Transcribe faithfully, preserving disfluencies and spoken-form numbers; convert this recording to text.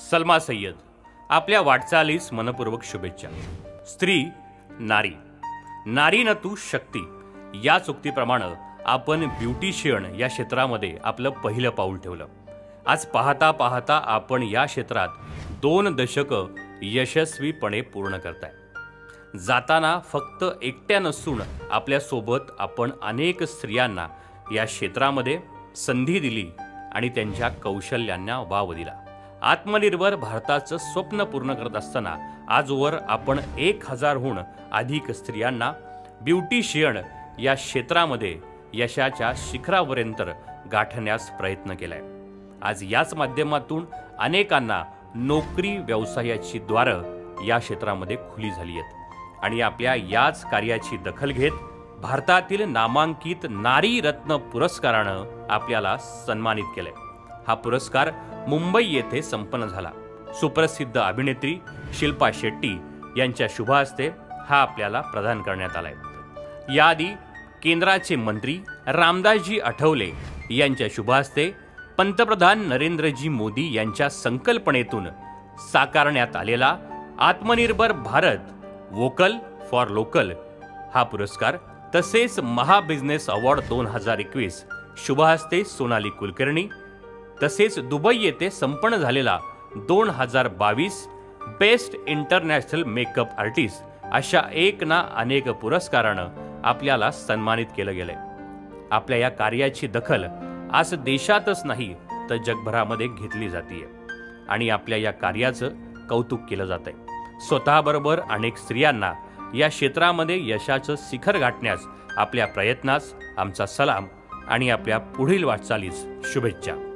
सलमा सय्यद, आपल्या वाटचालीस मनपूर्वक शुभेच्छा। स्त्री नारी, नारी न तू शक्ती या चुक्तीप्रमाणे आपण ब्युटिशियन या क्षेत्रामध्ये आपलं पहिलं पाऊल ठेवलं। आज पाहता पाहता आपण या क्षेत्रात दोन दशकं यशस्वीपणे पूर्ण करताय। जाताना फक्त एकट्या नसून आपल्या सोबत आपण अनेक स्त्रियांना या क्षेत्रामध्ये संधी दिली आणि त्यांच्या कौशल्यांना वाव दिला। आत्मनिर्भर भारताचं स्वप्न पूर्ण करत असताना आजवर आपण एक हजारहून अधिक स्त्रियांना ब्युटिशियन या क्षेत्रामध्ये यशाच्या शिखरापर्यंत गाठण्यास प्रयत्न केलाय। आज याच माध्यमातून अनेकांना नोकरी व्यवसायाची द्वारं या क्षेत्रामध्ये खुली झाली आहेत आणि आपल्या याच कार्याची दखल घेत भारतातील नामांकित नारी रत्न पुरस्कारानं आपल्याला सन्मानित केलंय। हा पुरस्कार मुंबई येथे संपन्न झाला। सुप्रसिद्ध अभिनेत्री शिल्पा शेट्टी यांच्या शुभ हस्ते हा आपल्याला प्रदान करण्यात आलाय। याआधी केंद्राचे मंत्री रामदासजी आठवले यांच्या शुभ हस्ते पंतप्रधान नरेंद्रजी मोदी यांच्या संकल्पनेतून साकारण्यात आलेला आत्मनिर्भर भारत वोकल फॉर लोकल हा पुरस्कार तसेच महा बिझनेस अवॉर्ड दोन हजार एकवीस शुभ हस्ते सोनाली कुलकर्णी तसेच दुबई येथे संपन्न झालेला दोन हजार बावीस बेस्ट इंटरनॅशनल मेकअप आर्टिस्ट अशा एक ना अनेक पुरस्कारानं आपल्याला सन्मानित केलं गेलंय। आपल्या या कार्याची दखल आज देशातच नाही तर जगभरामध्ये घेतली जाते आणि आपल्या या कार्याचं कौतुक केलं जातंय। स्वतःबरोबर अनेक स्त्रियांना या क्षेत्रामध्ये यशाचं शिखर गाठण्यास आपल्या प्रयत्नास आमचा सलाम आणि आपल्या पुढील वाटचालीस शुभेच्छा।